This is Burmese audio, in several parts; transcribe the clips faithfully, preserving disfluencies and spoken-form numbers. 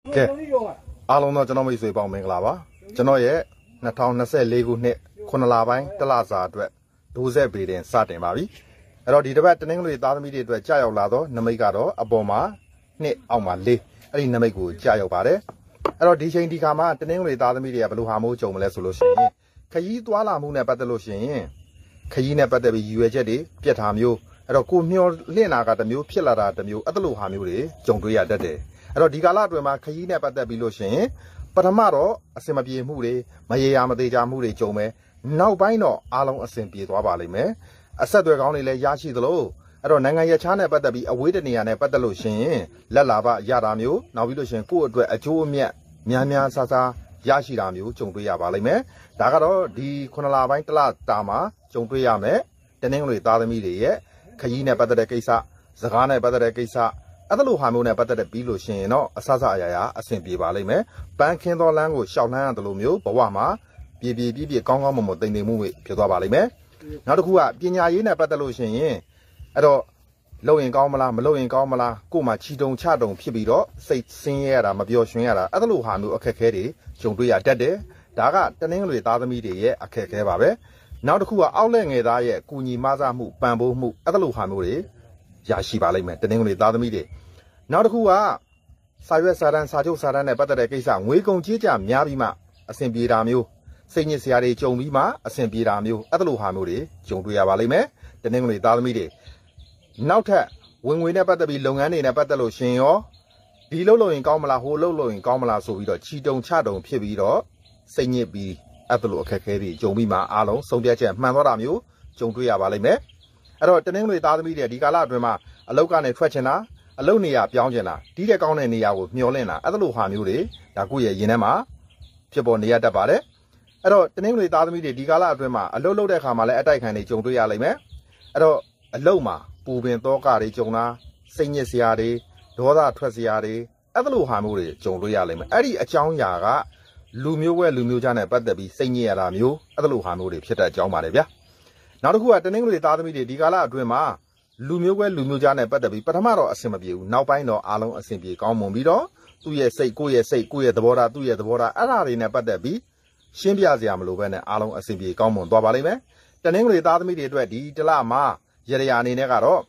ကဲအားလုံးတော့ကျွန်တော်မိတ်ဆွေပေါင်းမင်္ဂလာပါကျွန်တော်ရဲ့နှစ်ထောင်နှစ်ဆယ့်လေးခုနှစ်ခုနှစ်လပိုင်းတလစာအတွက်ဒိုးဆက်ပေတင်စတင်ပါပြီအဲ့တော့ဒီတစ်ပတ်တနင်္ဂနွေသားသမီးတွေအတွက်ကြာရောက်လာတော့နမိတ်ကတော့အပေါ်မှာနှစ်အောက်မှာလေးအဲ့ဒီနမိတ်ကိုကြာရောက်ပါတယ်အဲ့တော့ဒီချိန်ဒီခါမှာတနင်္ဂနွေသားသမီးတွေကဘယ်လိုဟာမျိုးကြုံမလဲဆိုလို့ရှိရင်ခရီးသွားလာမှုနဲ့ပတ်သက်လို့ရှိရင်ခရီးနဲ့ပတ်သက်ပြီးရည်ရွယ်ချက်တွေပြတ်ထားမျိုးအဲ့တော့ကိုမျောလင့်တာကတစ်မျိုးဖြစ်လာတာတစ်မျိုးအဲ့လိုဟာမျိုးတွေကြုံတွေ့ရတတ်တယ်အဲ့တော့ဒီကာလအတွင်းမှာခရီးနဲ့ပတ်သက်ပြီးလို့ရှိရင်ပထမတော့အစင်မပြေမှုတွေမရေရာမသေးကြမှုတွေကြုံမယ်နောက်ပိုင်းတော့အားလုံးအစင်ပြေသွားပါလိမ့်မယ်အဆက်အသွယ်ကောင်းတွေလည်းရရှိသလိုအဲ့တော့နိုင်ငံရခြားနဲ့ပတ်သက်ပြီးအဝေးတနေရာနဲ့ပတ်သက်လို့ရှိရင်လက်လာပရတာမျိုးနောက်ပြီးလို့ရှိရင်ကိုယ့်အတွက်အကျိုးအမြတ်များများဆဆရရှိတာမျိုးကြုံတွေ့ရပါလိမ့်မယ်ဒါကတော့ဒီခုနှစ်လပိုင်းတစ်လတာမှာကြုံတွေ့ရမယ်တနင်္ဂနွေသားသမီးတွေရဲ့ခရီးနဲ့ပတ်သက်တဲ့ကိစ္စစကားနဲ့ပတ်သက်တဲ့ကိစ္စအဲ့လိုဟာမျိုးနဲ့ပတ်သက်တဲ့ပြီးလို့ရှိရင်တော့အဆအဆအရာရာအဆင်ပြေပါလိမ့်မယ်ပန်းခင်းသောလမ်းကိုရှောက်လှမ်းရတယ်လို့မျိုးဘဝမှာပြေပြေပြည့်ပြည့်ကောင်းကောင်းမွန်မွန်တိမ်တိမ်မှုဖြစ်သွားပါလိမ့်မယ်နောက်တစ်ခုကပညာရေးနဲ့ပတ်သက်လို့ရှိရင်အဲ့တော့လုံရင်ကောင်းမလားမလုံရင်ကောင်းမလားကို့မှာချီတုံချတုံဖြစ်ပြီးတော့စိတ်ဆင်းရဲရတာမပျော်ရွှင်ရတာအဲ့လိုဟာမျိုးအခက်အခဲတွေကြုံတွေ့ရတတ်တယ်ဒါကတနင်္ဂနွေသားသမီးတွေရဲ့အခက်အခဲပါပဲနောက်တစ်ခုကအောက်လက်ငယ်သားရဲ့ကူညီမဆမှုပံ့ပိုးမှုအဲ့လိုဟာမျိုးတွေရရှိပါလိမ့်မယ်တနင်္ဂနွေသားသမီးတွေနောက်တစ်ခုကစာရွက်စာတမ်းစာချုပ်စာတမ်းနဲ့ပတ်သက်တဲ့ကိစ္စငွေကုန်ကြေးကြများပြီးမှအဆင်ပြေတာမျိုးစိတ်ညစ်စရာတွေကြုံပြီးမှအဆင်ပြေတာမျိုးအဲ့လိုဟာမျိုးတွေကြုံတွေ့ရပါလိမ့်မယ်တနင်္ဂနွေသားသမီးတွေနောက်ထပ်ဝင်ငွေနဲ့ပတ်သက်ပြီးလုပ်ငန်းတွေနဲ့ပတ်သက်လို့ရှင်ရောဒီလုပ်လို့ရင်ကောင်းမလားဟိုလုပ်လို့ရင်ကောင်းမလားဆိုပြီးတော့ချီတုံချတုံဖြစ်ပြီးတော့စိတ်ညစ်ပြီးအဲ့လိုအခက်အခဲတွေကြုံပြီးမှအားလုံးဆုံးဖြတ်ချက်မှန်သွားတာမျိုးကြုံတွေ့ရပါလိမ့်မယ်အဲ့တော့တနင်္ဂနွေသားသမီးတွေဒီကာလအတွင်းမှာအလောက်ကနေထွက်ချင်တာအလုပ်နေရာပြောင်းကျင်တာဒီတဲ့ကောင်းတဲ့နေရာကိုမျှော်လင့်တာအဲ့လိုဟာမျိုးတွေဒါကိုယ့်ရဲ့ရင်ထဲမှာဖြစ်ပေါ်နေရတတ်ပါတယ်အဲ့တော့တနင်္ဂနွေသားသမီးတွေဒီကာလအတွင်းမှာအလုပ်လုပ်တဲ့အခါမှာလည်းအတိုက်ခံတွေကြုံတွေ့ရလိမ့်မယ်အဲ့တော့အလုပ်မှာပူပင်သောကတွေကြုံတာစိတ်ညစ်စရာတွေဒေါသထွက်စရာတွေအဲ့လိုဟာမျိုးတွေကြုံတွေ့ရလိမ့်မယ်အဲ့ဒီအကြောင်းအရာကလူမျိုးဝဲလူမျိုးကြားနဲ့ပတ်သက်ပြီးစိတ်ညစ်ရတာမျိုးအဲ့လိုဟာမျိုးတွေဖြစ်တဲ့အကြောင်းပါတယ်ဗျာနောက်တစ်ခုကတနင်္ဂနွေသားသမီးတွေဒီကာလအတွင်းမှာလူမျိုးပဲလူမျိုးကြားနဲ့ပတ်သက်ပြီးပထမတော့အဆင်မပြေဘူးနောက်ပိုင်းတော့အားလုံးအဆင်ပြေကောင်းမွန်ပြီးတော့သူ့ရဲ့စိတ်ကိုယ့်ရဲ့စိတ်ကိုယ့်ရဲ့သဘောထားသူ့ရဲ့သဘောထားအဲ့ဒါတွေနဲ့ပတ်သက်ပြီးရှင်းပြစရာမလိုပဲနဲ့အားလုံးအဆင်ပြေကောင်းမွန်သွားပါလိမ့်မယ်တနင်္ဂနွေသားသမီးတွေအတွက်ဒီတလမှာရရအနေနဲ့ကတော့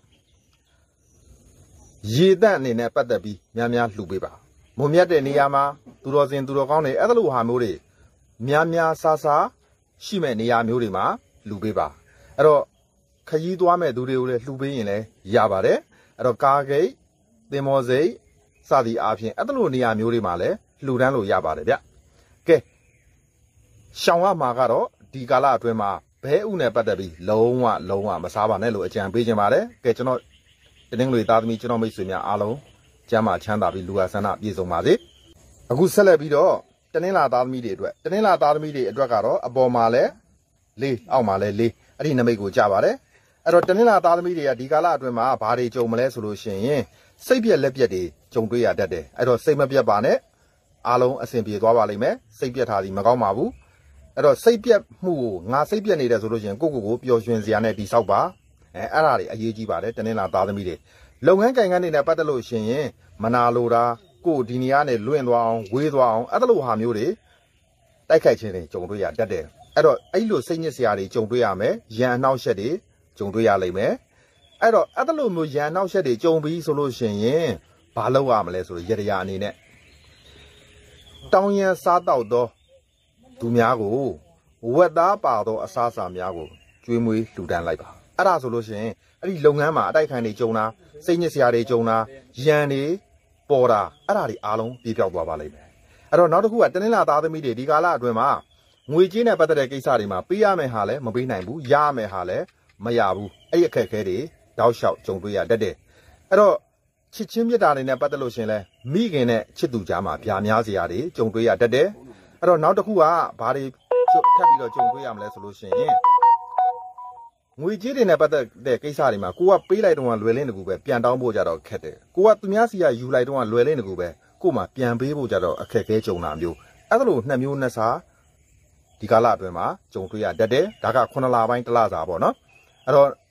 ရေတန့်အနေနဲ့ပတ်သက်ပြီးများများလှူပေးပါမုံမြတ်တဲ့နေရာမှာသူတော်စင်သူတော်ကောင်းတွေအဲ့လိုဟာမျိုးတွေများများဆဆရှိမဲ့နေရာမျိုးတွေမှာလှူပေးပါအဲ့တော့ခရီးသွားမဲ့သူတွေကိုလည်းလှူပေးရင်လည်းရပါတယ်အဲ့တော့ကားဂိတ်သင်္ဘောစိတ်စသည်အားဖြင့်အဲ့လိုနေရာမျိုးတွေမှာလည်းလှူဒန်းလို့ရပါတယ်ဗျကဲရှောင်ရမှာကတော့ဒီကာလအတွင်းမှာဘဲဥနဲ့ပတ်သက်ပြီးလုံးဝလုံးဝမစားပါနဲ့လို့အကြံပေးခြင်းပါတယ်ကဲကျွန်တော်တနင်္ဂနွေသားသမီးကျွန်တော်မိတ်ဆွေများအားလုံးကျမ်းမာချမ်းသာပြီးလူဟာဆန္ဒပြည့်စုံပါစေအခုဆက်လက်ပြီးတော့တနင်္လာသားသမီးတွေအတွက်တနင်္လာသားသမီးတွေအတွက်ကတော့အပေါ်မှာလည်းလေးအောက်မှာလည်းလေးအဲ့ဒီနမိတ်ကိုကြပါတယ်အဲ့တော့တနင်္လာသားသမီးတွေကဒီကာလအတွင်းမှာဘာတွေကြုံမလဲဆိုလို့ရှိရင်စိတ်ပြက်လက်ပြက်တွေကြုံတွေ့ရတတ်တယ်အဲ့တော့စိတ်မပြက်ပါနဲ့အားလုံးအဆင်ပြေသွားပါလိမ့်မယ်စိတ်ပြက်ထားသည်မကောင်းပါဘူးအဲ့တော့စိတ်ပြက်မှုကိုငါစိတ်ပြက်နေတယ်ဆိုလို့ရှိရင်ကိုကိုကိုပျော်ရွှင်စရာနဲ့တိဆောက်ပါအဲအဲ့ဒါတွေအရေးကြီးပါတယ်တနင်္လာသားသမီးတွေလုပ်ငန်းကိုင်ငန်းတွေနဲ့ပတ်သက်လို့ရှိရင်မနာလိုတာကိုဒီနေရာနဲ့လွင့်သွားအောင်ဝေးသွားအောင်အဲ့လိုဟာမျိုးတွေတိုက်ခိုက်ခြင်းတွေကြုံတွေ့ရတတ်တယ်အဲ့တော့အဲ့လိုစိတ်ညစ်စရာတွေကြုံတွေ့ရမယ်ရန်အနှောက်အယှက်တွေကြုံတွေ့ရလိမ့်မယ်အဲ့တော့အဲ့လိုမျိုးရန်အနှောက်အယှက်တွေကြုံပြီးဆိုလို့ရှိရင်ဘာလုပ်ရမလဲဆိုတော့ရရအနေနဲ့တောင်းရန်စားတော့သောသူများကိုဝက်သားပါသောအစားအစာများကိုကျွေးမွေးလှူဒန်းလိုက်ပါအဲ့ဒါဆိုလို့ရှိရင်အဲ့ဒီလုပ်ငန်းမှာအတိုက်ခံတွေကြုံတာစိတ်ညစ်စရာတွေကြုံတာရန်တွေပေါ်တာအဲ့ဒါတွေအားလုံးပြေပြောက်သွားပါလိမ့်မယ်အဲ့တော့နောက်တစ်ခုကတနင်္လာသားသမီးတွေဒီကာလအတွင်းမှာငွေကြေးနဲ့ပတ်သက်တဲ့ကိစ္စတွေမှာပေးရမယ့်ဟာလည်းမပေးနိုင်ဘူးရရမယ့်ဟာလည်းမရဘူးအဲ့ဒီအခက်အခဲတွေတောက်လျှောက်ကြုံတွေ့ရတတ်တယ်အဲ့တော့ချစ်ချင်းမြတ်တာတွေနဲ့ပတ်သက်လို့ရှင်လဲမိခင်နဲ့ချစ်သူကြားမှာဗျာများစရာတွေကြုံတွေ့ရတတ်တယ်အဲ့တော့နောက်တစ်ခုကဘာတွေထပ်ပြီးတော့ကြုံတွေ့ရမလဲဆိုလို့ရှင်ငွေကြေးတွေနဲ့ပတ်သက်တဲ့ကိစ္စတွေမှာကိုကပေးလိုက်တော့လွယ်လင်းတကူပဲပြန်တောင်းဖို့ကြတော့ခက်တယ်ကိုကသူများစီကယူလိုက်တော့လွယ်လင်းတကူပဲကို့မှာပြန်ပေးဖို့ကြတော့အခက်အခဲကြုံတာမျိုးအဲ့လိုနှစ်မျိုးနှစ်စားဒီကာလအတွင်းမှာကြုံတွေ့ရတတ်တယ်ဒါကခုနှစ်လပိုင်းတစ်လစာပေါ့နော်အဲ့တော့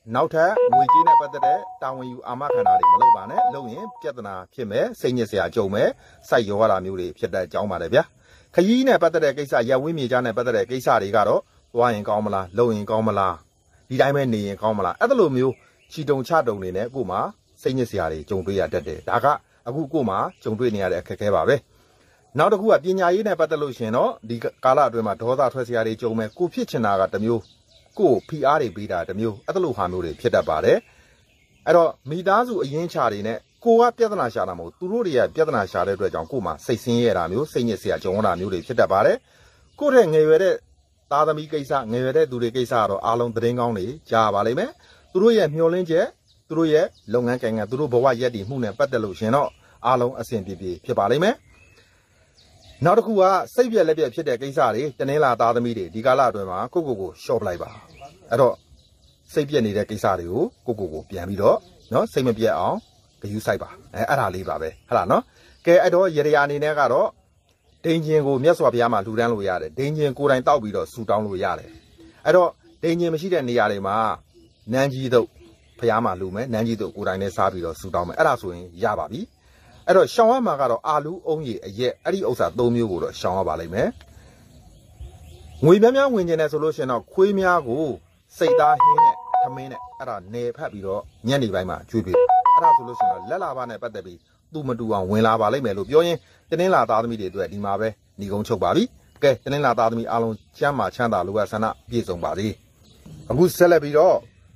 နောက်ထပ်ငွေကြေးနဲ့ပတ်သက်တဲ့တာဝန်ယူအာမခံတာတွေမလုပ်ပါနဲ့လုပ်ရင်ပြဿနာဖြစ်မယ်စိတ်ညစ်စရာကြုံမယ်စိုက်ရောရတာမျိုးတွေဖြစ်တဲ့အကြောင်းပါတယ်ဗျာခရီးနဲ့ပတ်သက်တဲ့ကိစ္စရပ်ဝင်းမြေကြားနဲ့ပတ်သက်တဲ့ကိစ္စတွေကတော့သွားရင်ကောင်းမလားလုပ်ရင်ကောင်းမလားဒီတိုင်းပဲနေရင်ကောင်းမလားအဲ့လိုမျိုးချီတုံချတုံနေနဲ့ကို့မှာစိတ်ညစ်စရာတွေကြုံတွေ့ရတတ်တယ်ဒါကအခုကို့မှာကြုံတွေ့နေရတဲ့အခက်အခဲပါပဲနောက်တစ်ခုကပညာရေးနဲ့ပတ်သက်လို့ရှင်တော့ဒီကာလအတွင်းမှာဒေါသထွက်စရာတွေကြုံမယ်ကိုဖြစ်ချင်တာကတစ်မျိုးကိုဖိအားတွေပေးတာတစ်မျိုးအဲ့လိုဟာမျိုးတွေဖြစ်တတ်ပါတယ်အဲ့တော့မိသားစုအရင်းချတွေနဲ့ကိုကပြဿနာရှာတာမဟုတ်သူတို့တွေကပြဿနာရှာတဲ့အတွက်ကြောင့်ကို့မှာစိတ်ဆင်းရဲတာမျိုးစိတ်ညစ်စရာကြုံရတာမျိုးတွေဖြစ်တတ်ပါတယ်ကိုတဲ့ငယ်ရွယ်တဲ့သားသမီးကိစ္စငယ်ရွယ်တဲ့သူတွေကိစ္စကတော့အားလုံးသတင်းကောင်းတွေကြားပါလိမ့်မယ်သူတို့ရဲ့မျှော်လင့်ချက်သူတို့ရဲ့လုပ်ငန်းကိုင်ငံသူတို့ဘဝရက်တည်မှုနဲ့ပတ်သက်လို့ရှင်တော့အားလုံးအဆင်ပြေပြေဖြစ်ပါလိမ့်မယ်နောက်တစ်ခုကစိတ်ပြက်လက်ပြက်ဖြစ်တဲ့ကိစ္စတွေတနင်္လာသားသမီးတွေဒီကာလအတွင်းမှာကိုကိုကိုရှော့ပလိုက်ပါအဲ့တော့စိတ်ပြက်နေတဲ့ကိစ္စတွေကိုကိုကိုကိုပြန်ပြီးတော့နော်စိတ်မပြက်အောင်ဂရုစိုက်ပါအဲအဲ့ဒါလေးပါပဲဟုတ်လားနော်ကဲအဲ့တော့ရေရာအနေနဲ့ကတော့ဒိန်ချင်းကိုမြတ်စွာဘုရားမှာလှူဒန်းလို့ရတယ်ဒိန်ချင်းကိုယ်တိုင်တောက်ပြီးတော့ဆူတောင်းလို့ရတယ်အဲ့တော့ဒိန်ချင်းမရှိတဲ့နေရာတွေမှာနန်းကြီးတို့ဘုရားမှာလှူမယ်နန်းကြီးတို့ကိုယ်တိုင်နဲ့စားပြီးတော့ဆူတောင်းမယ်အဲ့ဒါဆိုရင်ရပါပြီအဲ့တော့ရှောင်းရမှာကတော့အာလူအုံးရည်အရက်အဲ့ဒီဥစ္စာ၃မျိုးကိုတော့ရှောင်းရပါလိမ့်မယ်ငွေများများဝင်ကျင်တယ်ဆိုလို့ရှိရင်တော့ခွေးများကိုစိတ်သားဟင်းနဲ့သမင်းနဲ့အဲ့ဒါနေဖက်ပြီးတော့ညနေပိုင်းမှာကျွေးပြအဲ့ဒါဆိုလို့ရှိရင်တော့လက်လာပါနဲ့ပတ်သက်ပြီးသူ့မတူအောင်ဝင်လာပါလိမ့်မယ်လို့ပြောရင်တင်းင်းလာသားသမီးတွေအတွက်ဒီမှာပဲညီကုန်းချုပ်ပါပြီကဲတင်းင်းလာသားသမီးအားလုံးချမ်းသာချမ်းသာလိုအပ်ဆန္ဒပြည့်စုံပါစေအခုဆက်လက်ပြီးတော့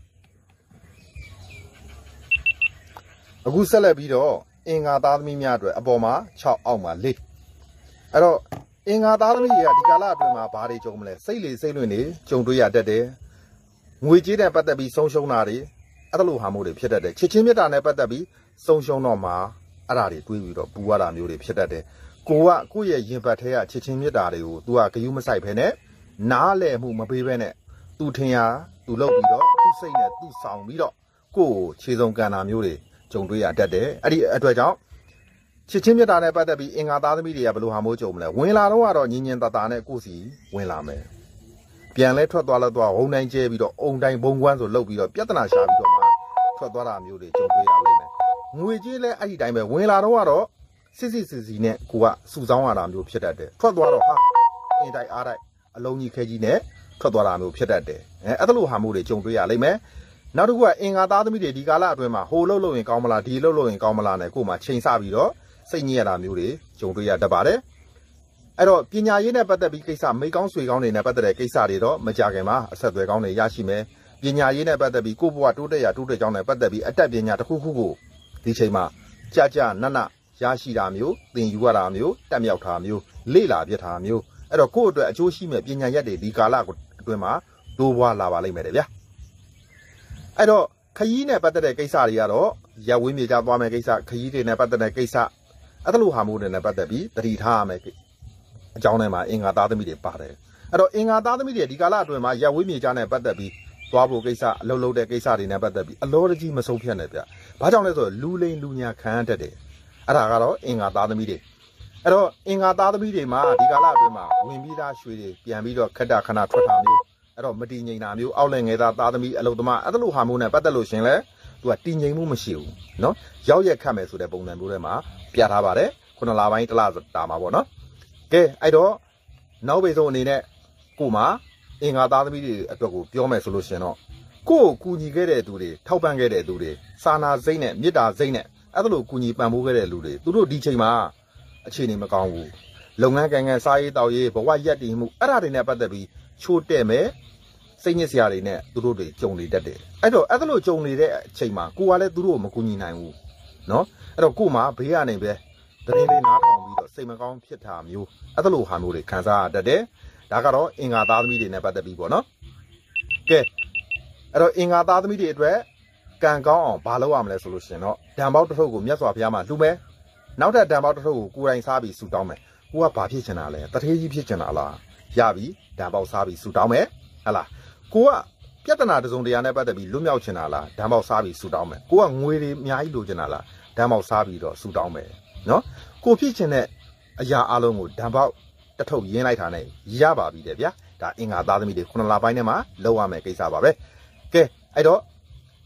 အခုဆက်လက်ပြီးတော့အင်္ဂါသားသမီးများအတွက်အပေါ်မှာ၆အောက်မှာ၄အဲ့တော့အင်္ဂါသားသမီးတွေကဒီကာလအတွင်းမှာဘာတွေကြုံမလဲစိတ်လေစိတ်လွင့်နေကြုံတွေ့ရတတ်တယ်ငွေကြေးနဲ့ပတ်သက်ပြီးဆုံးရှုံးတာတွေအဲ့လိုဟာမျိုးတွေဖြစ်တတ်တယ်ချစ်ချင်းမြတ်တာနဲ့ပတ်သက်ပြီးဆုံးရှုံးတော့မှာအဲ့ဒါတွေတွေးပြီးတော့ပူရတာမျိုးတွေဖြစ်တတ်တယ်ကိုကကိုယ့်ရဲ့ရင်ပတ်ထဲကချစ်ချင်းမြတ်တာတွေကို तू ကဂယုမဆိုင်ဖဲနဲ့နားလဲမှုမပေးဘဲနဲ့ तू ထင်ရ तू လုပ်ပြီးတော့သူ့စိတ်နဲ့ तू ဆောင်ပြီးတော့ကိုယ့်ကိုခြေစုံကန်တာမျိုးတွေကြုံတွေ့ရတတ်တယ်အဲ့ဒီအတွက်ကြောင့်ချစ်ချင်းမြတ်တာနဲ့ပတ်သက်ပြီးအင်္ဂါသားသမီးတွေကဘယ်လိုဟာမျိုးကြုံမလဲဝင်လာတော့ကတော့ညင်ညင်တတာနဲ့ကိုယ့်စီဝင်လာမယ်ပြန်လဲထွက်သွားလို့တော့ဟုံတိုင်းကျဲပြီးတော့အုံတိုင်းဘုံကွမ်းဆိုလှုပ်ပြီးတော့ပြဿနာရှာပြီးတော့မှထွက်သွားတာမျိုးတွေကြုံတွေ့ရလိမ့်မယ်ငွေကြေးလဲအဲ့ဒီတိုင်းပဲဝင်လာတော့ကတော့စစ်စစ်စစ်စီနဲ့ကိုကစုဆောင်းရတာမျိုးဖြစ်တတ်တယ်ထွက်သွားတော့ဟာအင်တိုင်းအားတိုင်းအလုံးကြီးခဲကြီးနဲ့ထွက်သွားတာမျိုးဖြစ်တတ်တယ်အဲအဲ့လိုဟာမျိုးတွေကြုံတွေ့ရလိမ့်မယ်နောက်တစ်ခုကအင်္ဂါသားသမီးတွေဒီကာလအတွင်းမှာဟိုလှုပ်လို့ရင်ကောင်းမလားဒီလှုပ်လို့ရင်ကောင်းမလားနဲ့ကို့မှာချိန်ဆပြီးတော့စိတ်ညစ်ရတာမျိုးတွေကြုံတွေ့ရတတ်ပါတယ်အဲ့တော့ပညာရေးနဲ့ပတ်သက်ပြီးကိစ္စမိကောင်းဆွေကောင်းတွေနဲ့ပတ်သက်တဲ့ကိစ္စတွေတော့မကြခင်မှာအဆက်အသွယ်ကောင်းတွေရရှိမယ်ပညာရေးနဲ့ပတ်သက်ပြီးကိုယ့်ဘဝတိုးတက်ရတိုးတက်ကြောင်းနဲ့ပတ်သက်ပြီးအတတ်ပညာတစ်ခုခုကိုဒီချိန်မှာကြာကြာနတ်နတ်ရရှိတာမျိုးသင်ယူရတာမျိုးတက်မြောက်တာမျိုးလေ့လာပြတာမျိုးအဲ့တော့ကိုယ့်အတွက်အကျိုးရှိမဲ့ပညာရက်တွေဒီကာလအတွင်းမှာတိုးပွားလာပါလိမ့်မယ်တဲ့ဗျာအဲ့တော့ခရီးနဲ့ပတ်သက်တဲ့ကိစ္စတွေကတော့ရပ်ဝေးမြေကြားသွားမယ်ကိစ္စခရီးတွေနဲ့ပတ်သက်တဲ့ကိစ္စအဲ့လိုဟာမျိုးတွေနဲ့ပတ်သက်ပြီးတတိထားရမယ်အကြောင်းထဲမှာအင်္ဂါသားသမီးတွေပါတယ်အဲ့တော့အင်္ဂါသားသမီးတွေဒီကာလအတွင်းမှာရပ်ဝေးမြေကြားနဲ့ပတ်သက်ပြီးသွားဖို့ကိစ္စအလုပ်လုပ်တဲ့ကိစ္စတွေနဲ့ပတ်သက်ပြီးအလောတကြီးမဆုံးဖြတ်နဲ့ဗျဘာကြောင့်လဲဆိုတော့လူလိန်လူညာခံတတ်တယ်အဲ့ဒါကတော့အင်္ဂါသားသမီးတွေအဲ့တော့အင်္ဂါသားသမီးတွေမှာဒီကာလအတွင်းမှာဝင်ပြီးသားရွှေတွေပြန်ပြီးတော့ခက်တာခဏထွက်တာမျိုးအဲ့တော့မတည်ငြိမ်တာမျိုးအောက်လည်းငယ်သားသားသမီးအလုပ်သမားအဲ့လိုဟာမျိုးနဲ့ပတ်သက်လို့ရှင်လဲသူကတည်ငြိမ်မှုမရှိဘူးเนาะရောက်ရက်ခတ်မယ်ဆိုတဲ့ပုံစံမျိုးတွေမှာပြထားပါတယ်ခုနှစ်လပိုင်းတစ်လတာမှာပေါ့နော်ကဲအဲ့တော့နောက်ပိတ်ဆုံးအနေနဲ့ကို့မှာအင်္ဂါသားသမီးတွေအတွက်ကိုပြောမယ်ဆိုလို့ရှင်တော့ကို့ကိုကူညီခဲ့တဲ့သူတွေထောက်ပံ့ခဲ့တဲ့သူတွေစာနာစိတ်နဲ့မေတ္တာစိတ်နဲ့အဲ့လိုကူညီပံ့ပိုးခဲ့တဲ့လူတွေသူတို့ဒီချိန်မှာအခြေအနေမကောင်းဘူးလုပ်ငန်းကိုင်ငံစားရေးတောက်ရေးဘဝရက်တည်မှုအဲ့ဒါတွေနဲ့ပတ်သက်ပြီးချိုးတဲ့မယ်စိတ်ညစ်စရာတွေနဲ့သူတို့တွေကြုံနေတတ်တယ်အဲ့တော့အဲ့လိုကြုံနေတဲ့အချိန်မှာကိုကလည်းသူတို့ကိုမကူညီနိုင်ဘူးเนาะအဲ့တော့ကို့မှာဘေးကနေပဲတရင်လေးနားထောင်ပြီးတော့စိတ်မကောင်းဖြစ်တာမျိုးအဲ့လိုဟာမျိုးတွေခံစားရတတ်တယ်ဒါကတော့အင်္ဂါသားသမီးတွေနဲ့ပတ်သက်ပြီးပေါ့နော်ကဲအဲ့တော့အင်္ဂါသားသမီးတွေအတွက်ကံကောင်းအောင်ဘာလုပ်ရမလဲဆိုလို့ရှင်တော့ဓာန်ပေါက်တစ်ထုပ်ကိုမြတ်စွာဘုရားမှာလှူမယ်နောက်ထပ်ဓာန်ပေါက်တစ်ထုပ်ကိုကိုယ်တိုင်စားပြီးဆူတောင်းမယ်ကိုကဘာဖြစ်ချင်တာလဲတထေးကြီးဖြစ်ချင်တာလားရပြီဓာန်ပေါက်စားပြီးဆူတောင်းမယ်ဟဟလားကိုကပြဿနာတစုံတရာနဲ့ပတ်သက်ပြီးလွတ်မြောက်ချင်တာလားဓာန်ပေါက်စားပြီးဆူတောင်းမယ်ကိုကငွေတွေအများကြီးလိုချင်တာလားဓာန်ပေါက်စားပြီးတော့ဆူတောင်းမယ်နော်ကိုဖြစ်ချင်တဲ့အရာအလုံးကိုဓာန်ပေါက်တစ်ထုပ်ရင်းလိုက်တာနဲ့ရပါပြီတဲ့ဗျာဒါအင်္ဂါသားသမီးတွေခုနှစ်လပိုင်းထဲမှာလောက်ရမယ်ကိစ္စပါပဲကဲအဲ့တော့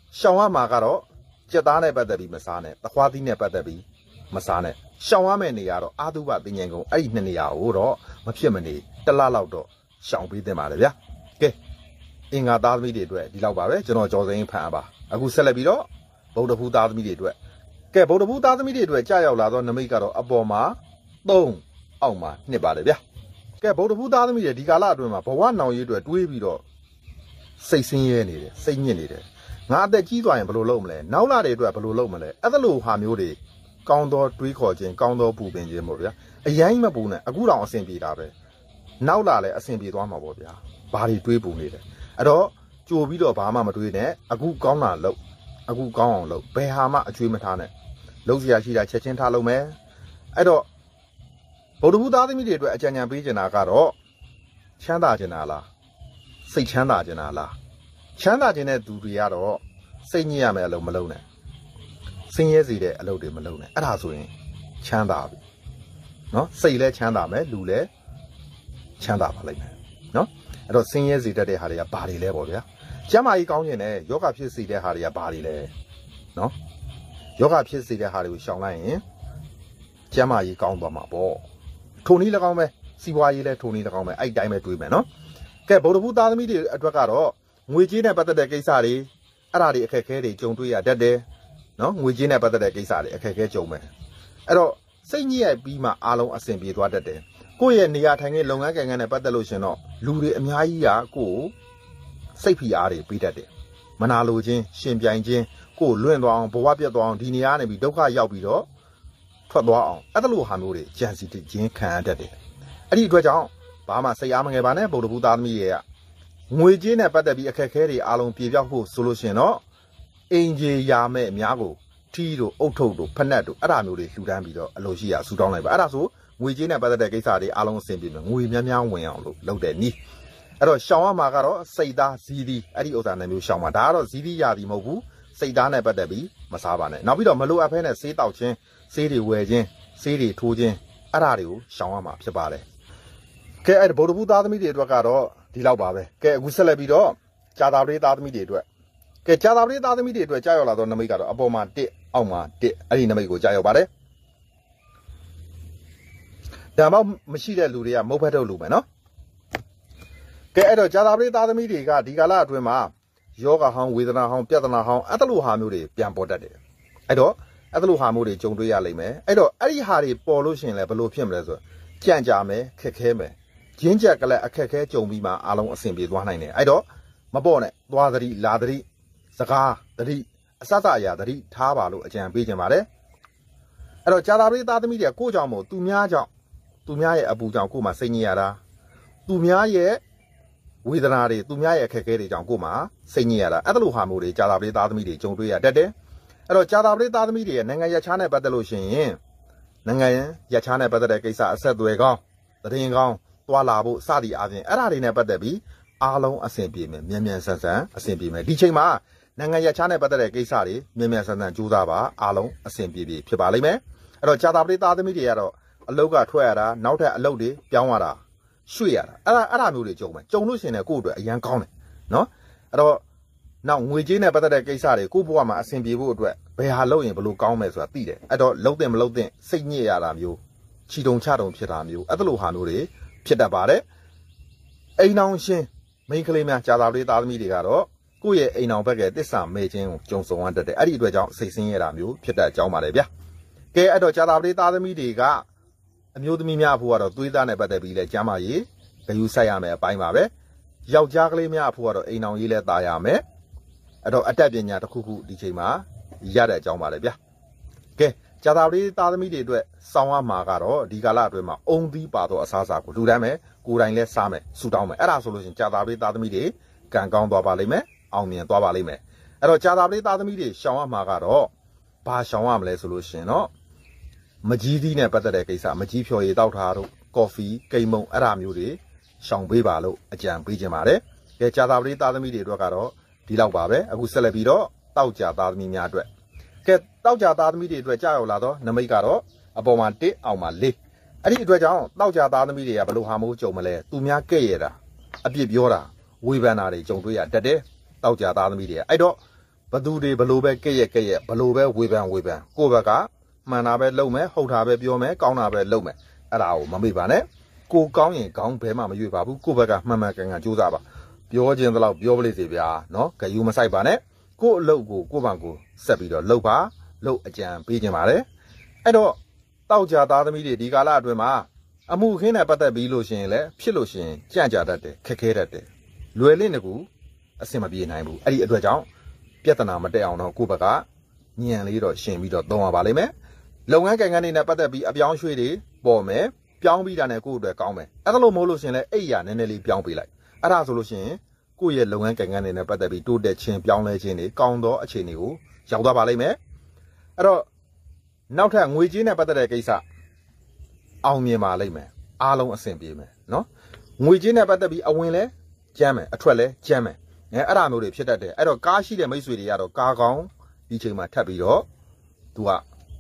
ရှောင်ရမှာကတော့ကြက်သားနဲ့ပတ်သက်ပြီးမစားနဲ့တခွားသီးနဲ့ပတ်သက်ပြီးမစားနဲ့ရှောင်ရမယ့်နေရာတော့အာသုဘတင်ငင်ကုန်းအဲ့ဒီနှစ်နေရာကိုတော့မဖြစ်မနေတလလောက်တော့ရှောင်ပေးသင့်ပါတယ်ဗျာကဲအင်္ဂါသားသမီးတွေအတွက်ဒီလောက်ပါပဲကျွန်တော်ကြော်စိမ်းဖန်အပ်ပါအခုဆက်လက်ပြီးတော့ဗုဒ္ဓဖူးသားသမီးတွေအတွက်ကဲဗုဒ္ဓဖူးသားသမီးတွေအတွက်ကြာရောက်လာတော့နမိတ်ကတော့အပေါ်မှာသုံးအောက်မှာနှစ်ပါတယ်ဗျာကဲဗုဒ္ဓဖူးသားသမီးတွေဒီကာလအတွင်းမှာဘဝနောင်ရေးအတွက်တွေးပြီးတော့စိတ်ဆင်းရဲနေတယ်စိတ်ညစ်နေတယ်ငါအသက်ကြီးသွားရင်ဘယ်လိုလုပ်မလဲနောက်လာတွေအတွက်ဘယ်လိုလုပ်မလဲအဲ့ဒါလိုဟာမျိုးတွေကောင်းသောတွေးခေါ်ခြင်းကောင်းသောပူပင်ခြင်းပေါ့ဗျာအရင်မပူနဲ့အခုတောင်အဆင်ပြေတာပဲနောက်လာလည်းအဆင်ပြေသွားမှာပေါ့ဗျာဘာတွေတွေးပူနေတယ်အဲ့တော့ကြိုပြီးတော့ဘာမှမတွေးနဲ့အခုကောင်းတာလုပ်အခုကောင်းအောင်လုပ်ဘယ်ဟာမှအကျွေးမထားနဲ့လုပ်စရာရှိတာချက်ချင်းထားလုပ်မယ်အဲ့တော့ဗုဒ္ဓဘုသားသမီးတွေအတွက်အကြံဉာဏ်ပေးချင်တာကတော့ချမ်းသာချင်တာလားစိတ်ချမ်းသာချင်တာလားချမ်းသာခြင်းတဲ့သူတွေကတော့စိတ်ညစ်ရမယ်အလုပ်မလုပ်နဲ့ဆင်းရဲစေတဲ့အလုပ်တွေမလုပ်နဲ့အဲ့ဒါဆိုရင်ချမ်းသာပြီနော်စိတ်လည်းချမ်းသာမယ်လူလည်းချမ်းသာပါလိမ့်မယ်နော်အဲ့တော့ဆင်းရဲစေတတ်တဲ့ဟာတွေကဘာတွေလဲပေါ့ဗျာကျမ်းမာရေးကောင်းခြင်းနဲ့ယောဂဖြစ်စေတဲ့ဟာတွေကဘာတွေလဲနော်ယောဂဖြစ်စေတဲ့ဟာတွေကိုရှောင်လိုက်ရင်ကျမ်းမာရေးကောင်းသွားမှာပေါ့ထိုနည်း၎င်းပဲစီးပွားရေးလည်းထိုနည်း၎င်းပဲအဲ့တိုင်းပဲတွေးမယ်နော်ကဲဗုဒ္ဓဘုသားသမီးတွေအတွက်ကတော့ငွေကြေးနဲ့ပတ်သက်တဲ့ကိစ္စတွေအဲ့ဒါတွေအခက်အခဲတွေကြုံတွေ့ရတတ်တယ်နော်ငွေကြေးနဲ့ပတ်သက်တဲ့ကိစ္စတွေအခက်အခဲကြုံမယ်အဲ့တော့စိတ်ညစ်ရပြီးမှအားလုံးအဆင်ပြေသွားတတ်တယ်ကိုယ့်ရဲ့နေရာထိုင်ခင်းလုပ်ငန်းကိန်းနဲ့ပတ်သက်လို့ရှင်တော့လူတွေအများကြီးကကိုယ်စိတ်ဖိအားတွေပေးတတ်တယ်မနာလိုခြင်းရှင်ပြိုင်ခြင်းကိုယ်လွင့်သွားအောင်ဘဝပြတ်သွားအောင်ဒီနေရာနေပြီးဒုက္ခရောက်ပြီးတော့ထွက်သွားအောင်အဲ့ဒါလိုဟာမျိုးတွေကြံစီခြင်းခံရတတ်တယ်အဲ့ဒီအတွက်ကြောင့်ဘာမှစိတ်အားမငယ်ပါနဲ့ဗုဒ္ဓဘုသားသမီးတွေကငွေကြေးနဲ့ပတ်သက်ပြီးအခက်အခဲတွေအားလုံးပြေပြောက်ဖို့ဆိုလို့ရှင်တော့အင်ဂျီယာမဲ့အများကိုထီးတို့အုတ်ထုတ်တို့ဖက်နှက်တို့အဲ့ဒါမျိုးတွေလှူဒန်းပြီးတော့အလိုရှိရဆူတောင်းလိုက်ပါအဲ့ဒါဆိုငွေကြေးနဲ့ပတ်သက်တဲ့ကိစ္စတွေအားလုံးအဆင်ပြေမယ်ငွေများများဝင်အောင်လို့လုပ်တဲ့နည်းအဲ့တော့ရှောင်းရမှာကတော့စိတ်သားဇီးဒီအဲ့ဒီဥစ္စာနဲ့မျိုးရှောင်းမှာဒါကတော့ဇီးဒီရသည်မဟုတ်ဘူးစိတ်သားနဲ့ပတ်သက်ပြီးမစားပါနဲ့နောက်ပြီးတော့မလိုအပ်ဖဲနဲ့ဆေးတောက်ခြင်းဆေးတွေဝယ်ခြင်းဆေးတွေထိုးခြင်းအဲ့ဒါတွေကိုရှောင်းရမှာဖြစ်ပါတယ်ကဲအဲ့ဗုဒ္ဓဘုသားသမီးတွေအတွက်ကတော့ဒီလောက်ပါပဲကဲအခုဆက်လက်ပြီးတော့ဂျာတာပရိသားသမီးတွေအတွက်ကဲဂျာတာပရိသားသမီးတွေအတွက်ကြာရောက်လာတော့နမိတ်ကတော့အပေါ်မှာတစ်အောက်မှာတစ်အဲ့ဒီနမိတ်ကိုကြာရောက်ပါတယ်ဒါမှမရှိတဲ့လူတွေကမုတ်ဖက်ထုတ်လူမယ်နော်ကဲအဲ့တော့ဂျာတာပရိသားသမီးတွေကဒီကာလအတွင်းမှာယောဂဟောင်းဝေဒနာဟောင်းပြဿနာဟောင်းအဲ့လိုဟာမျိုးတွေပြန်ပေါ်တတ်တယ်အဲ့တော့အဲ့လိုဟာမျိုးတွေကြုံတွေ့ရလိမ့်မယ်အဲ့တော့အဲ့ဒီဟာတွေပေါ်လို့ရှိရင်လည်းဘယ်လိုဖြစ်မလဲဆိုကြံ့ကြာမယ်ခက်ခဲမယ်ရင်းချက်ကလည်းအခက်ခဲကြုံပြီးမှအားလုံးအဆင်ပြေသွားနိုင်တယ်အဲ့တော့မပေါ့နဲ့သွားသတိလာသတိစကားသတိအစစအရာသတိထားပါလို့အကြံပေးခြင်းပါတယ်အဲ့တော့ဂျာတာပရိသားသမီးတွေကကိုယ့်ကြောင့်မို့သူများကြောင့်သူများရဲ့အပူကြောင့်ကိုယ်မှစိတ်ညစ်ရတာသူများရဲ့ဝေဒနာတွေသူများရဲ့အခက်အခဲတွေကြောင့်ကိုယ်မှစိတ်ညစ်ရတာအဲ့လိုဟာမျိုးတွေဂျာတာပရိသားသမီးတွေကြုံတွေ့ရတတ်တယ်အဲ့တော့ဂျာတာပရိသားသမီးတွေရဲ့နိုင်ငံရခြားနဲ့ပတ်သက်လို့ရှိရင်နိုင်ငံရခြားနဲ့ပတ်သက်တဲ့ကိစ္စအဆက်အသွယ်ကောင်းသတင်းကောင်းသွားလာဖို့စသည်အပြင်အဲ့ဒါတွေနဲ့ပတ်သက်ပြီးအားလုံးအဆင်ပြေမယ်မြန်မြန်ဆန်ဆန်အဆင်ပြေမယ်ဒီချိန်မှာနိုင်ငံရခြားနဲ့ပတ်သက်တဲ့ကိစ္စတွေမြန်မြန်ဆန်ဆန်ကြိုးစားပါအားလုံးအဆင်ပြေပြေဖြစ်ပါလိမ့်မယ်အဲ့တော့ဂျာတာပရိသားသမီးတွေကတော့အလုတ်ကထွက်ရတာနောက်ထပ်အလုတ်တွေပြောင်းရတာရွှေ့ရတာအဲ့ဒါအဲ့ဒါမျိုးတွေကြုံမယ်ကြုံလို့ရှိရင်လည်းကိုယ့်အတွက်အရန်ကောင်းတယ်နော်အဲ့တော့နောက်ငွေကြေးနဲ့ပတ်သက်တဲ့ကိစ္စတွေကိုယ့်ဘဝမှာအဆင်ပြေဖို့အတွက်ဘယ်ဟာလုပ်ရင်ဘယ်လိုကောင်းမယ်ဆိုတာသိတယ်အဲ့တော့လုံးတင်မလုံးတင်စိတ်ညစ်ရတာမျိုးချီတုံချတုံဖြစ်တာမျိုးအဲ့လိုဟာမျိုးတွေဖြစ်တတ်ပါတယ်အိမ်အောင်ရှင်မိန်းကလေးများဂျာတာပရိသားသမီးတွေကတော့ကိုယ့်ရဲ့အိမ်အောင်ဘက်ကတစ္ဆာမဲ့ခြင်းကိုကြုံဆုံရတတ်တယ်အဲ့ဒီအတွက်ကြောင့်စိတ်ဆင်းရဲတာမျိုးဖြစ်တတ်ကြောင်းပါတယ်ဗျာကဲအဲ့တော့ဂျာတာပရိသားသမီးတွေကအမျိုးသမီးများအဖို့ကတော့သွေးသားနဲ့ပတ်သက်ပြီးလဲကျမ်းမာရေးဂရုစိုက်ရမယ်အပိုင်းပါပဲယောက်ျားကလေးများအဖို့ကတော့အိမ်အောင်ရေးလဲတာရမယ်အဲ့တော့အတတ်ပညာတစ်ခုခုဒီချိန်မှာရတဲ့အကြောင်းပါလေဗျာကဲဂျာတာပရိသားသမီးတွေအတွက်စောင်းရမှာကတော့ဒီကာလအတွင်းမှာအုံသီးပါတော့အစားအစာကိုလူတန်းမယ်ကိုယ်တိုင်လဲစားမယ်ဆူတောင်းမယ်အဲ့ဒါဆိုလို့ရှိရင်ဂျာတာပရိသားသမီးတွေကံကောင်းသွားပါလိမ့်မယ်အောင်မြင်သွားပါလိမ့်မယ်အဲ့တော့ဂျာတာပရိသားသမီးတွေရှောင်ရမှာကတော့ဘာရှောင်ရမလဲဆိုလို့ရှိရင်တော့မကြီးသီးနဲ့ပတ်သက်တဲ့ကိစ္စမကြီးဖြော်ရည်တောက်ထားတို့ကော်ဖီကိမ်မုံအဲ့ဒါမျိုးတွေရှောင်ပေးပါလို့အကြံပေးခြင်းပါတယ်ကဲဂျာတာပရိသားသမီးတွေအတွက်ကတော့ဒီလောက်ပါပဲအခုဆက်လက်ပြီးတော့တောက်ကြသားသမီးများအတွက်ကဲတောက်ကြသားသမီးတွေအတွက်ကြာရောက်လာတော့နမိတ်ကတော့အပေါ်မှာတစ်အောင်မှာလေးအဲ့ဒီအတွက်ကြောင့်တောက်ကြသားသမီးတွေကဘယ်လိုဟာမိုးကြုံမလဲသူများကဲ့ရတာအပြစ်ပြောတာဝေဖန်တာတွေကြုံတွေ့ရတတ်တယ်တောက်ကြသားသမီးတွေအဲ့တော့ဘသူတွေဘလို့ပဲကဲ့ရဲ့ကဲ့ရဲ့ဘလို့ပဲဝေဖန်ဝေဖန်ကိုယ့်ဘက်ကမှန်တာပဲလုပ်မယ်ဟုတ်တာပဲပြောမယ်ကောင်းတာပဲလုပ်မယ်အဲ့ဒါကိုမမေ့ပါနဲ့ကိုကောင်းရင်ကောင်းဘဲမှမရွေ့ပါဘူးကိုယ့်ဘက်ကမှန်မှန်ကန်ကန်ကြိုးစားပါပြောခြင်းတလောက်ပြောပလိစေဗျာနော်ဂယူမဆိုင်ပါနဲ့ကိုယ့်အလုပ်ကိုကိုယ့်ဘာကိုဆက်ပြီးတော့လုပ်ပါလုပ်အကြံပေးခြင်းပါတယ်အဲ့တော့တောက်ကြသားသမီးတွေဒီကာလအတွင်းမှာအမှုခင်းနဲ့ပတ်သက်ပြီးလို့ရှိရင်လည်းဖြစ်လို့ရှိရင်ကြံ့ကြာတတ်တယ်ခက်ခဲတတ်တယ်လွယ်လင့်တကူအဆင်မပြေနိုင်ဘူးအဲ့ဒီအတွက်ကြောင့်ပြဿနာမတက်အောင်တော့ကိုယ့်ဘက်ကညံလေးတော့ရှင်ပြီးတော့သုံးရပါလိမ့်မယ်လုပ်ငန်းကိန်းကနေနဲ့ပတ်သက်ပြီးအပြောင်းရွှေ့တွေပေါ်မယ်ပြောင်းပြီးတာနဲ့ကိုယ့်အတွက်ကောင်းမယ်အဲ့ဒါလို့မဟုတ်လို့ရှိရင်လည်းအိယာနည်းနည်းလေးပြောင်းပေးလိုက်အဲ့ဒါဆိုလို့ရှိရင်ကိုယ့်ရဲ့လုပ်ငန်းကိန်းကနေနဲ့ပတ်သက်ပြီးတိုးတက်ခြင်းပြောင်းလဲခြင်းတွေကောင်းသောအခြေအနေကိုရောက်သွားပါလိမ့်မယ်အဲ့တော့နောက်ထပ်ငွေကြေးနဲ့ပတ်သက်တဲ့ကိစ္စအောင်မြင်ပါလိမ့်မယ်အားလုံးအဆင်ပြေမယ်နော်ငွေကြေးနဲ့ပတ်သက်ပြီးအဝင်လဲကျမ်းမယ်အထွက်လဲကျမ်းမယ်အဲအဲ့ဒါမျိုးတွေဖြစ်တတ်တယ်အဲ့တော့ကားရှိတဲ့မိတ်ဆွေတွေကတော့ကားကောင်းဒီချိန်မှာထပ်ပြီးတော့သူက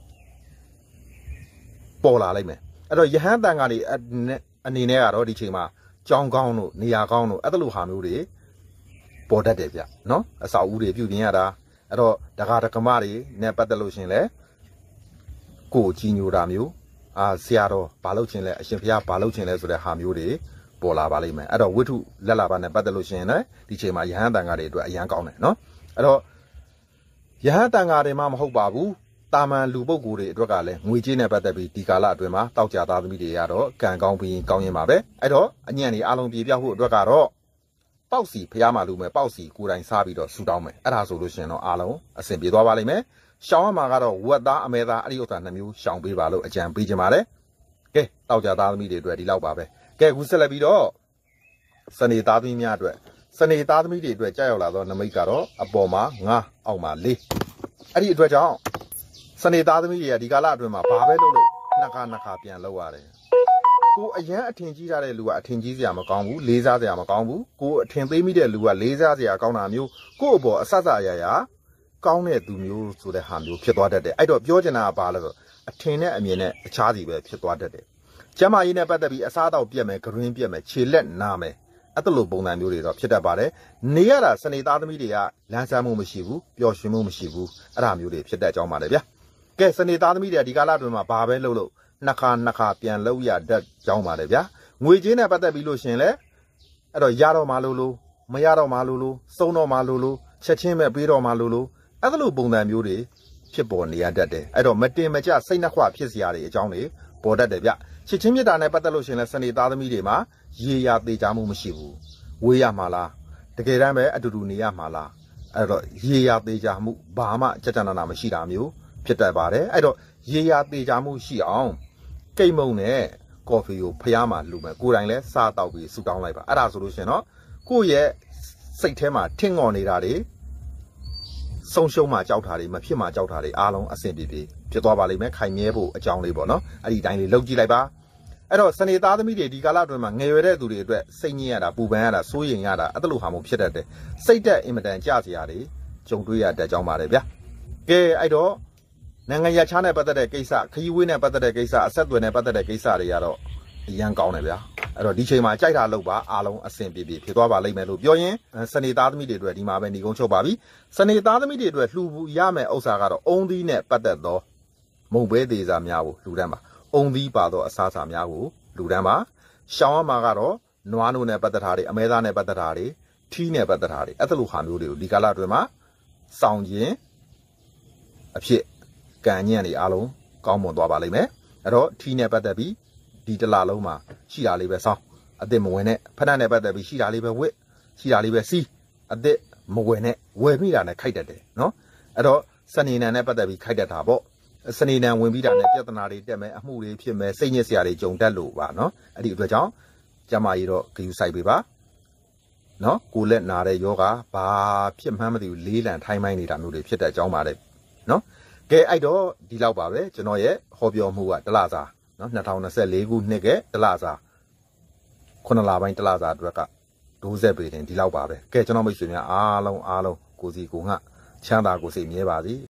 ပေါ်လာလိမ့်မယ်အဲ့တော့ယဟန်တန်ကနေအနေနဲ့ကတော့ဒီချိန်မှာကြောင်းကောင်းတို့နေရာကောင်းတို့အဲ့လိုဟာမျိုးတွေပေါ်တတ်တယ်ဗျနော်အဆောက်အဦတွေပြုပြင်ရတာအဲ့တော့ဒကာဒကမတွေနဲ့ပတ်သက်လို့ရှင်လဲကိုကြီးညိုတာမျိုးအာဆရာတော်ဘာလုပ်ခြင်းလဲအရှင်ဘုရားဘာလုပ်ခြင်းလဲဆိုတဲ့ဟာမျိုးတွေပေါ်လာပါလိမ့်မယ်အဲ့တော့ဝိထုလက်လာပါနဲ့ပတ်သက်လို့ရှင်လဲဒီချိန်မှာယဟန်တန်ကားတွေအတွက်အရန်ကောင်းတယ်နော်အဲ့တော့ယဟန်တန်ကားတွေမှမဟုတ်ပါဘူးတာမန်လူပုဂ္ဂိုလ်တွေအတွက်ကလည်းငွေကြေးနဲ့ပတ်သက်ပြီးဒီကာလအတွင်းမှာတောက်ကြသားသမီးတွေကတော့ကံကောင်းပြီးကောင်းရင်ပါပဲအဲ့တော့အညံ့တွေအားလုံးပြေပြောက်ဖို့အတွက်ကတော့ပေါက်စီဖျားမှလူမယ်ပေါက်စီကိုယ်တိုင်စားပြီးတော့ဆူတောင်းမယ်အဲ့ဒါဆိုလို့ရှင်တော့အားလုံးအဆင်ပြေသွားပါလိမ့်မယ်ရှောင်းရမှာကတော့ဝက်သားအမဲသားအဲ့ဒီဥစ္စာနှမျိုးရှောင်ပေးပါလို့အကြံပေးခြင်းပါတယ်ကဲတောက်ကြသားသမီးတွေအတွက်ဒီလောက်ပါပဲကဲခုဆက်လက်ပြီးတော့စနေသားသမီးများအတွက်စနေသားသမီးတွေအတွက်ကြောက်ရောက်လာသောနမိတ်ကတော့အပေါ်မှာငါအောက်မှာလေးအဲ့ဒီအတွက်ကြောင့်စနေသားသမီးတွေကဒီကာလအတွင်းမှာဘာပဲလုပ်လို့နှစ်ခါနှစ်ခါပြန်လုပ်ရတယ်ကိုအရန်အထင်ကြီးထားတဲ့လူကအထင်ကြီးစရာမကောင်းဘူးလေးစားစရာမကောင်းဘူးကိုအထင်သေးမိတဲ့လူကလေးစားစရာကောင်းတာမျိုးကို့အပေါ်အဆဆအရာရာကောင်းတဲ့သူမျိုးဆိုတဲ့ဟာမျိုးဖြစ်သွားတတ်တယ်အဲ့တော့ပြောချင်တာကဘာလဲဆိုအထင်နဲ့အမြင်နဲ့အခြားစီပဲဖြစ်သွားတတ်တယ်ကျမကြီးနဲ့ပတ်သက်ပြီးအစားအသောက်ပြက်မယ်ဂရင်းပြက်မယ်ခြေလက်နာမယ်အဲ့တလိုပုံစံမျိုးတွေတော့ဖြစ်တတ်ပါတယ်နေရတာစနေသားသမီးတွေကလမ်းဆန်းမှုမရှိဘူးပျော်ရွှင်မှုမရှိဘူးအဲ့ဒါမျိုးတွေဖြစ်တတ်ကြောင်းပါတယ်ဗျာကဲစနေသားသမီးတွေဒီကာလအတွင်းမှာဘာပဲလုပ်လို့နှစ်ခါနှစ်ခါပြန်လုပ်ရတတ်ကြောင်းပါတယ်ဗျာငွေကြေးနဲ့ပတ်သက်ပြီးလို့ရှင်လဲအဲ့တော့ရတော့မှလို့လို့မရတော့မှလို့လို့စုံတော့မှလို့လို့ချက်ချင်းပဲပေးတော့မှလို့လို့အဲ့လိုပုံစံမျိုးတွေဖြစ်ပေါ်နေရတတ်တယ်အဲ့တော့မတင်မကျစိတ်နှခွဖြစ်စရာတွေအကြောင်းတွေပေါ်တတ်တယ်ဗျချစ်ချင်းမြတ်တာနဲ့ပတ်သက်လို့ရှင်လဲစနေသားသမီးတွေမှာရေရာသေးချမှုမရှိဘူးဝေးရမှာလားတကယ်တမ်းပဲအတူတူနေရမှာလားအဲ့တော့ရေရာသေးချမှုဘာမှကြကြနာနာမရှိတာမျိုးဖြစ်တတ်ပါတယ်အဲ့တော့ရေရာသေးချမှုရှိအောင်ကိတ်မုံနဲ့ကော်ဖီကိုဖျားမှလူမယ်ကိုယ်တိုင်လဲစားတော့ပြီးဆူတောင်းလိုက်ပါအဲ့ဒါဆိုလို့ရှင်တော့ကိုယ့်ရဲ့စိတ်ထဲမှာထင်ငေါ်နေတာတွေဆုံးရှုံးမှကြောက်တာတွေမဖြစ်မှကြောက်တာတွေအားလုံးအဆင်ပြေပြေဖြစ်သွားပါလိမ့်မယ်ခိုင်မြဲဖို့အကြောင်းလေးပေါ့နော်အဲ့ဒီတိုင်းလေးလုပ်ကြည့်လိုက်ပါအဲ့တော့စနေသားသမီးတွေဒီကာလအတွင်းမှာငယ်ရွယ်တဲ့သူတွေအတွက်စိတ်ညစ်ရတာပူပန်ရတာစိုးရိမ်ရတာအဲ့လိုဟာမျိုးဖြစ်တတ်တယ်စိတ်တက်အင်မတန်ကြစရာတွေကြုံတွေ့ရတတ်ကြောင်းပါတယ်ဗျာကဲအဲ့တော့နိုင်ငံရခြားနဲ့ပတ်သက်တဲ့ကိစ္စခရီးဝေးနဲ့ပတ်သက်တဲ့ကိစ္စအဆက်အသွယ်နဲ့ပတ်သက်တဲ့ကိစ္စတွေကတော့အရန်ကောင်းတယ်ဗျာအဲ့တော့ဒီချိန်မှာကြိုက်တာလုပ်ပါအားလုံးအဆင်ပြေပြေဖြစ်သွားပါလိမ့်မယ်လို့ပြောရင်စနေသားသမီးတွေအတွက်ဒီမှာပဲညီကုန်းချုပ်ပါပြီစနေသားသမီးတွေအတွက်လှူရမယ်ဥစ္စာကတော့အုံသီးနဲ့ပတ်သက်သောမုံပဲသေးစာများကိုလှူဒန်းပါအုံသီးပါသောအစားအစာများကိုလှူဒန်းပါရှောင်းရမှာကတော့နွားနို့နဲ့ပတ်သက်တာတွေအမဲသားနဲ့ပတ်သက်တာတွေထီးနဲ့ပတ်သက်တာတွေအဲ့လိုဟာမျိုးတွေကိုဒီကာလအတွင်းမှာစောင့်ခြင်းအဖြစ်ကံညံ့နေအားလုံးကောင်းမွန်သွားပါလိမ့်မယ်အဲ့တော့ထီးနဲ့ပတ်သက်ပြီးဒီတလလုံးမှာရှိတာလေးပဲစောင်းအစ်စ်မဝင်နဲ့ဖက်နှက်နဲ့ပတ်သက်ပြီးရှိတာလေးပဲဝစ်ရှိတာလေးပဲစီးအစ်စ်မဝင်နဲ့ဝယ်မိတာနဲ့ခိုက်တတ်တယ်နော်အဲ့တော့စနေနံနဲ့ပတ်သက်ပြီးခိုက်တတ်တာပေါ့စနေနံဝင်ပြီးတာနဲ့ပြဿနာတွေတက်မယ်အမှုတွေဖြစ်မယ်စိတ်ညစ်စရာတွေကြုံတတ်လို့ပါနော်အဲ့ဒီအတွက်ကြောင့်ကျမကြီးတော့ဂယူဆိုင်ပေးပါနော်ကိုလက်နာတဲ့ယောဂဘာဖြစ်မှန်းမသိဘူးလေးလံထိုင်းမိုင်းနေတာမျိုးတွေဖြစ်တဲ့အကြောင်းပါတယ်နော်ကဲအဲ့တော့ဒီလောက်ပါပဲကျွန်တော်ရဲ့ဟောပြောမှုကတလစာနော်၂၀၂၄ခုနှစ်ကတလစာခုနှစ်လပိုင်းတလစာအတွက်ကဒိုးဆက်ပေတင်ဒီလောက်ပါပဲကဲကျွန်တော်မိတ်ဆွေများအားလုံးအားလုံးကိုစီကိုငှချမ်းသာကိုစိတ်မြဲပါစေ